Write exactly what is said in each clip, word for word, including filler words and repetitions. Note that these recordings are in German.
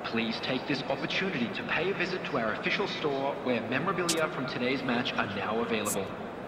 Please take this opportunity to pay a visit to our official store where memorabilia from today's match are now available.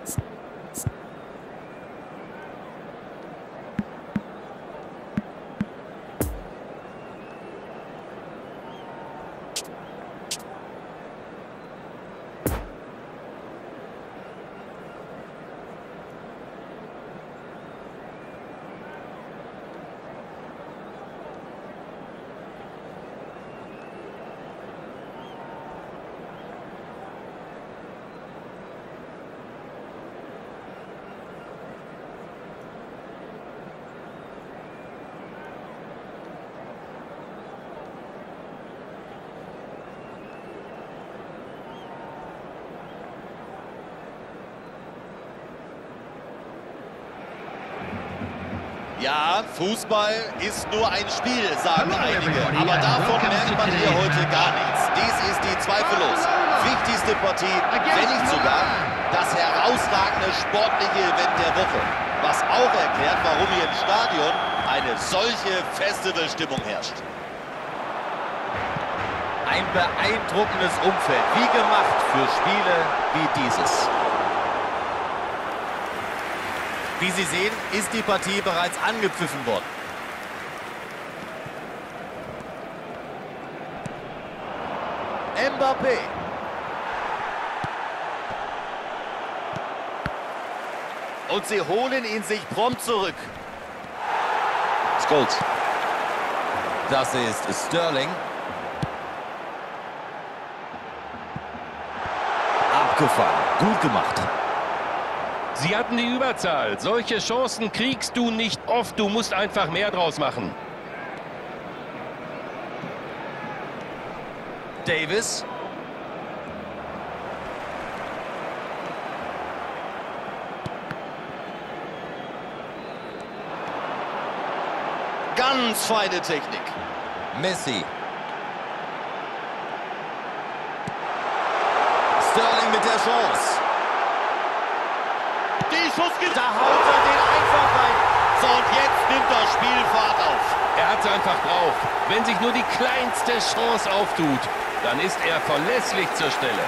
Ja, Fußball ist nur ein Spiel, sagen einige. Aber davon merkt man hier heute gar nichts. Dies ist die zweifellos wichtigste Partie, wenn nicht sogar das herausragende sportliche Event der Woche. Was auch erklärt, warum hier im Stadion eine solche Festivalstimmung herrscht. Ein beeindruckendes Umfeld, wie gemacht für Spiele wie dieses. Wie Sie sehen, ist die Partie bereits angepfiffen worden. Mbappé. Und sie holen ihn sich prompt zurück. Scholes. Das ist Sterling. Abgefahren. Gut gemacht. Sie hatten die Überzahl. Solche Chancen kriegst du nicht oft. Du musst einfach mehr draus machen. Davis. Ganz feine Technik. Messi. Sterling mit der Chance. Die Schussgefahr. Da haut er den einfach rein. So, und jetzt nimmt das Spiel Fahrt auf. Er hat es einfach drauf. Wenn sich nur die kleinste Chance auftut, dann ist er verlässlich zur Stelle.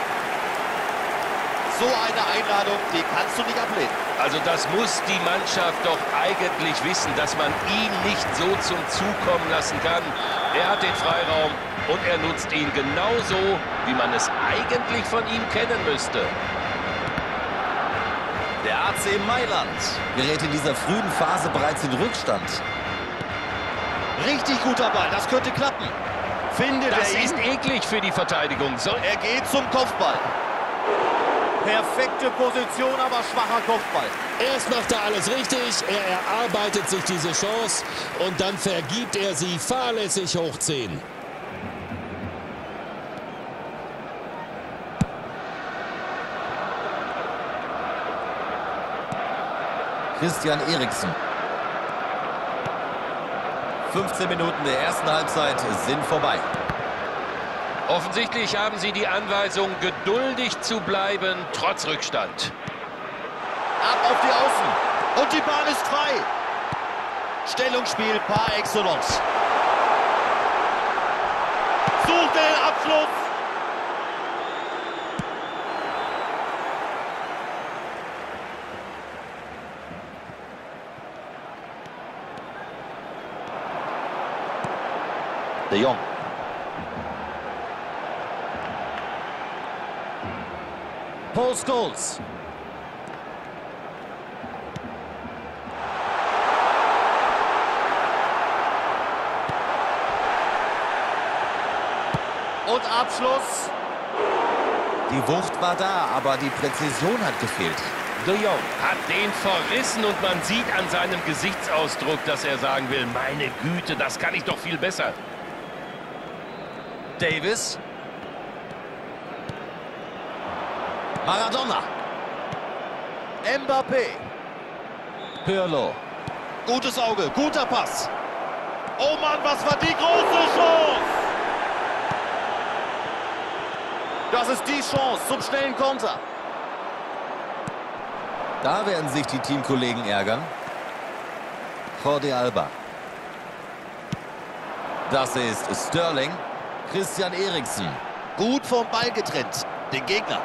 So eine Einladung, die kannst du nicht ablehnen. Also das muss die Mannschaft doch eigentlich wissen, dass man ihn nicht so zum Zug kommen lassen kann. Er hat den Freiraum und er nutzt ihn genauso, wie man es eigentlich von ihm kennen müsste. Der A C Mailand gerät in dieser frühen Phase bereits in Rückstand. Richtig guter Ball, das könnte klappen. Findet das er ihn? ist eklig für die Verteidigung. So er geht zum Kopfball. Perfekte Position, aber schwacher Kopfball. Erst macht er alles richtig, er erarbeitet sich diese Chance und dann vergibt er sie fahrlässig hoch zehn. Christian Eriksen. fünfzehn Minuten der ersten Halbzeit sind vorbei. Offensichtlich haben sie die Anweisung, geduldig zu bleiben, trotz Rückstand. Ab auf die Außen. Und die Bahn ist frei. Stellungsspiel par excellence. Sucht den Abschluss. De Jong. Paul Scholes. Und Abschluss. Die Wucht war da, aber die Präzision hat gefehlt. De Jong hat den verrissen und man sieht an seinem Gesichtsausdruck, dass er sagen will, meine Güte, das kann ich doch viel besser. Davis. Maradona. Mbappé. Pirlo. Gutes Auge, guter Pass. Oh Mann, was war die große Chance? Das ist die Chance zum schnellen Konter. Da werden sich die Teamkollegen ärgern. Jordi Alba. Das ist Sterling. Christian Eriksen. Gut vom Ball getrennt. Den Gegner.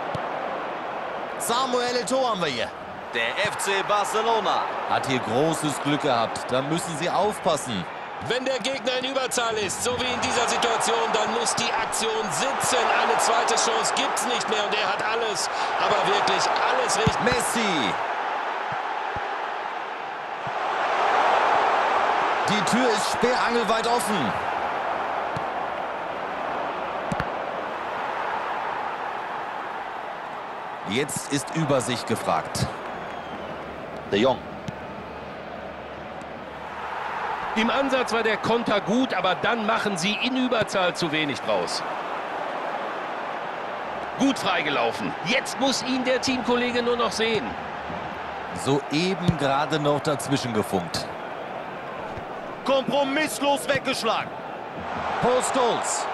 Samuel Eto'o haben wir hier. Der F C Barcelona hat hier großes Glück gehabt. Da müssen sie aufpassen. Wenn der Gegner in Überzahl ist, so wie in dieser Situation, dann muss die Aktion sitzen. Eine zweite Chance gibt es nicht mehr und er hat alles, aber wirklich alles richtig. Messi. Die Tür ist sperrangelweit offen. Jetzt ist Übersicht gefragt. De Jong. Im Ansatz war der Konter gut, aber dann machen sie in Überzahl zu wenig draus. Gut freigelaufen. Jetzt muss ihn der Teamkollege nur noch sehen. Soeben gerade noch dazwischen gefunkt. Kompromisslos weggeschlagen. Paul Scholes.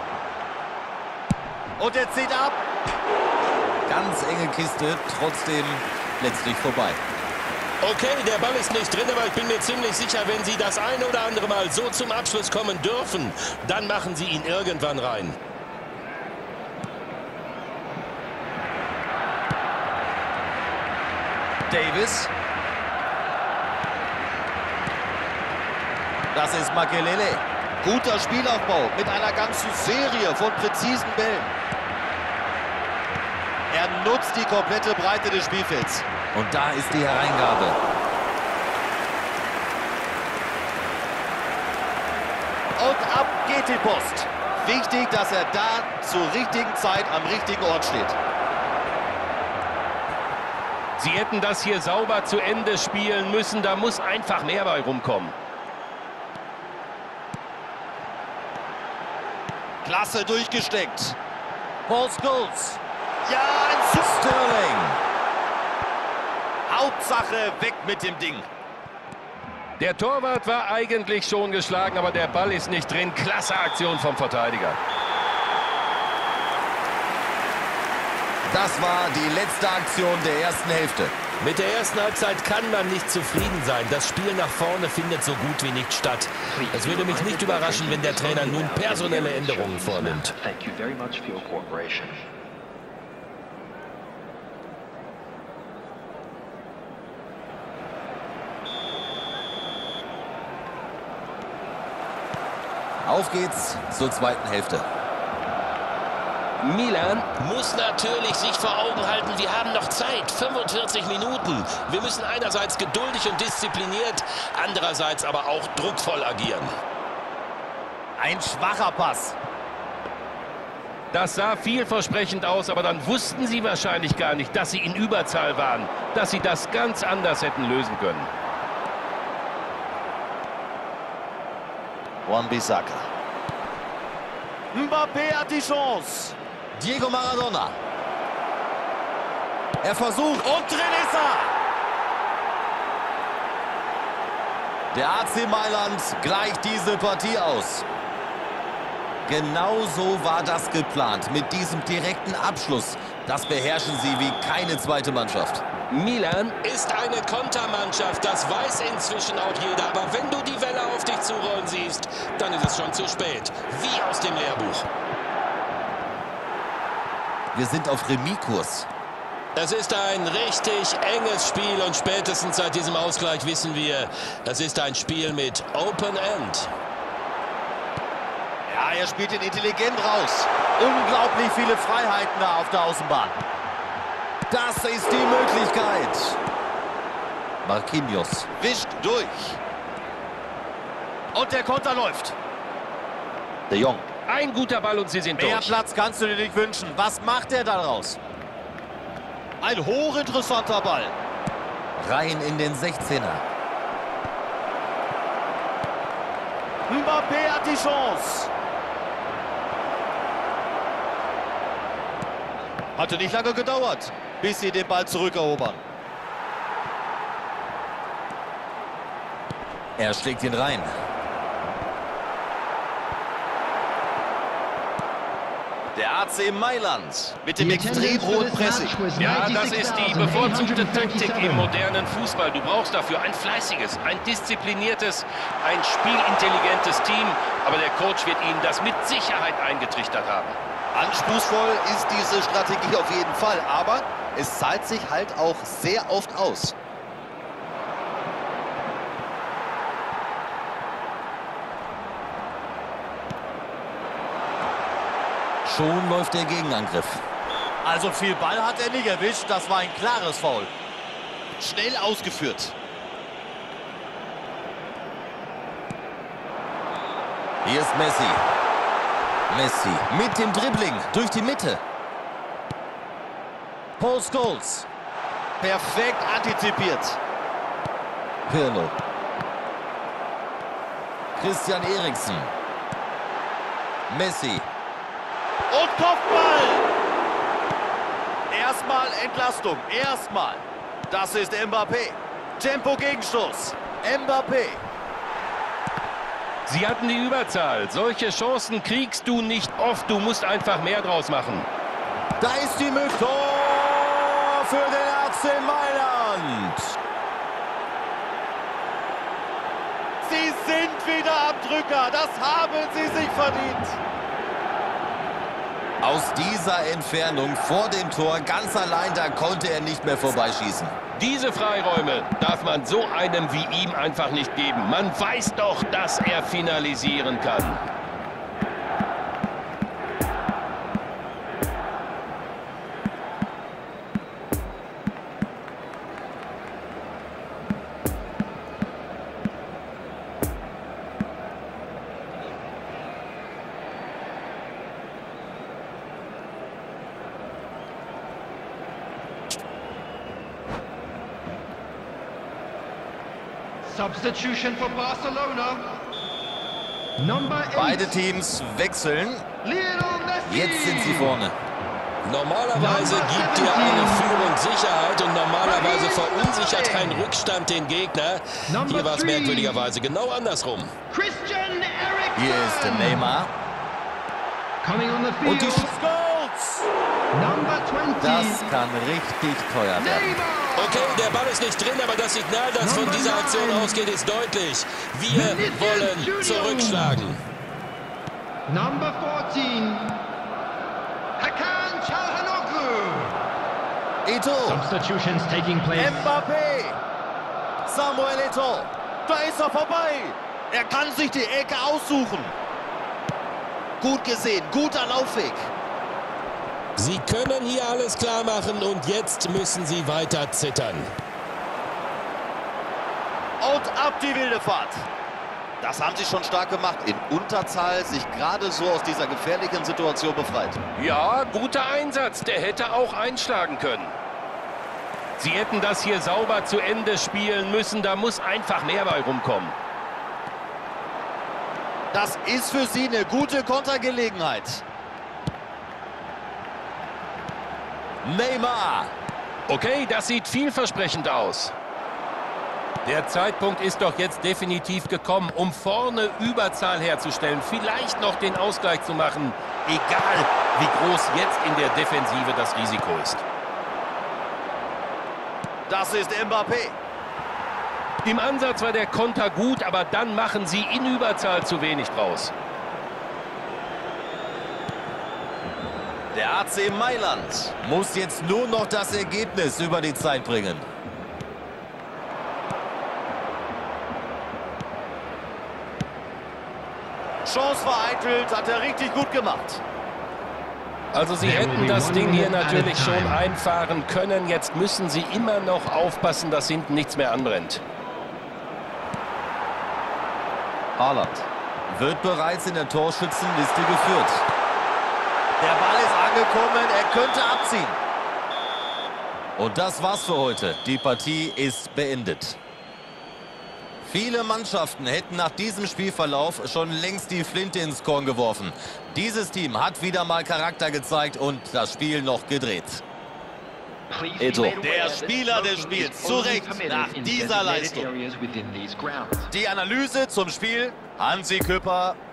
Und er zieht ab. Ganz enge Kiste, trotzdem letztlich vorbei. Okay, der Ball ist nicht drin, aber ich bin mir ziemlich sicher, wenn sie das eine oder andere Mal so zum Abschluss kommen dürfen, dann machen sie ihn irgendwann rein. Davis. Das ist Makelele. Guter Spielaufbau mit einer ganzen Serie von präzisen Bällen. Er nutzt die komplette Breite des Spielfelds. Und da ist die Hereingabe. Und ab geht die Post. Wichtig, dass er da zur richtigen Zeit am richtigen Ort steht. Sie hätten das hier sauber zu Ende spielen müssen. Da muss einfach mehr bei rumkommen. Klasse durchgesteckt. Paul Scholes. Ja, ein Sterling. Hauptsache weg mit dem Ding. Der Torwart war eigentlich schon geschlagen, aber der Ball ist nicht drin. Klasse Aktion vom Verteidiger. Das war die letzte Aktion der ersten Hälfte. Mit der ersten Halbzeit kann man nicht zufrieden sein. Das Spiel nach vorne findet so gut wie nicht statt. Es würde mich nicht überraschen, wenn der Trainer nun personelle Änderungen vornimmt. Thank you very much for your cooperation. Auf geht's zur zweiten Hälfte. Milan muss natürlich sich vor Augen halten, wir haben noch Zeit, fünfundvierzig Minuten. Wir müssen einerseits geduldig und diszipliniert, andererseits aber auch druckvoll agieren. Ein schwacher Pass. Das sah vielversprechend aus, aber dann wussten sie wahrscheinlich gar nicht, dass sie in Überzahl waren, dass sie das ganz anders hätten lösen können. Wan-Bissaka. Mbappé hat die Chance. Diego Maradona. Er versucht und drin ist er. Der A C Mailand gleicht diese Partie aus. Genau so war das geplant. Mit diesem direkten Abschluss. Das beherrschen sie wie keine zweite Mannschaft. Milan ist eine Kontermannschaft, das weiß inzwischen auch jeder. Aber wenn du die Welle auf dich zurollen siehst, dann ist es schon zu spät. Wie aus dem Lehrbuch. Wir sind auf Remis-Kurs. Es ist ein richtig enges Spiel und spätestens seit diesem Ausgleich wissen wir, es ist ein Spiel mit Open End. Ja, er spielt ihn intelligent raus. Unglaublich viele Freiheiten da auf der Außenbahn. Das ist die Möglichkeit. Marquinhos wischt durch. Und der Konter läuft. De Jong. Ein guter Ball und sie sind Mehr durch. Platz kannst du dir nicht wünschen. Was macht er daraus? Ein hochinteressanter Ball. Rein in den sechzehner. Mbappé hat die Chance. Hatte nicht lange gedauert, bis sie den Ball zurückerobern. Er schlägt ihn rein. Der A C Mailand mit dem extrem hohen Pressing. Ja, das ist die bevorzugte Taktik im modernen Fußball. Du brauchst dafür ein fleißiges, ein diszipliniertes, ein spielintelligentes Team. Aber der Coach wird ihnen das mit Sicherheit eingetrichtert haben. Anspruchsvoll ist diese Strategie auf jeden Fall, aber es zahlt sich halt auch sehr oft aus. Schon läuft der Gegenangriff. Also viel Ball hat er nicht erwischt. Das war ein klares Foul. Schnell ausgeführt. Hier ist Messi. Messi mit dem Dribbling durch die Mitte. Paul Scholes. Perfekt antizipiert. Pirlo. Christian Eriksen. Messi. Und Kopfball! Erstmal Entlastung, erstmal. Das ist Mbappé. Tempo-Gegenstoß. Mbappé. Sie hatten die Überzahl. Solche Chancen kriegst du nicht oft. Du musst einfach mehr draus machen. Da ist die Möglichkeit. Tor für den A C Mailand. Sie sind wieder am Drücker. Das haben sie sich verdient. Aus dieser Entfernung vor dem Tor, ganz allein, da konnte er nicht mehr vorbeischießen. Diese Freiräume darf man so einem wie ihm einfach nicht geben. Man weiß doch, dass er finalisieren kann. Substitution for Barcelona. Number eight. Beide Teams wechseln. Lionel Messi. Jetzt sind sie vorne. Normalerweise gibt dir eine Führung Sicherheit und normalerweise verunsichert ein Rückstand den Gegner. Hier war es merkwürdigerweise genau andersrum. Christian Eriksen. Hier ist Neymar. Coming on the field. Und die Goals. Number zwanzig. Das kann richtig teuer werden. Neymar. Okay, der Ball ist nicht drin, aber das Signal, das von dieser Aktion ausgeht, ist deutlich. Wir wollen zurückschlagen. Number fourteen. Hakan Çalhanoğlu. Eto'o. Substitutions taking place. Mbappé. Samuel Eto'o. Da ist er vorbei. Er kann sich die Ecke aussuchen. Gut gesehen, guter Laufweg. Sie können hier alles klar machen und jetzt müssen sie weiter zittern. Und ab die wilde Fahrt. Das haben sie schon stark gemacht. In Unterzahl sich gerade so aus dieser gefährlichen Situation befreit. Ja, guter Einsatz. Der hätte auch einschlagen können. Sie hätten das hier sauber zu Ende spielen müssen. Da muss einfach mehr bei rumkommen. Das ist für sie eine gute Kontergelegenheit. Neymar. Okay, das sieht vielversprechend aus. Der Zeitpunkt ist doch jetzt definitiv gekommen, um vorne Überzahl herzustellen. Vielleicht noch den Ausgleich zu machen. Egal, wie groß jetzt in der Defensive das Risiko ist. Das ist Mbappé. Im Ansatz war der Konter gut, aber dann machen sie in Überzahl zu wenig draus. Der A C Mailand muss jetzt nur noch das Ergebnis über die Zeit bringen. Chance vereitelt, hat er richtig gut gemacht. Also sie hätten das Ding hier natürlich schon einfahren können. Jetzt müssen sie immer noch aufpassen, dass hinten nichts mehr anbrennt. Haaland wird bereits in der Torschützenliste geführt. Der Ball ist angekommen, er könnte abziehen. Und das war's für heute. Die Partie ist beendet. Viele Mannschaften hätten nach diesem Spielverlauf schon längst die Flinte ins Korn geworfen. Dieses Team hat wieder mal Charakter gezeigt und das Spiel noch gedreht. Eto'o. Der Spieler des Spiels, zu Recht nach dieser Leistung. Die Analyse zum Spiel, Hansi Küpper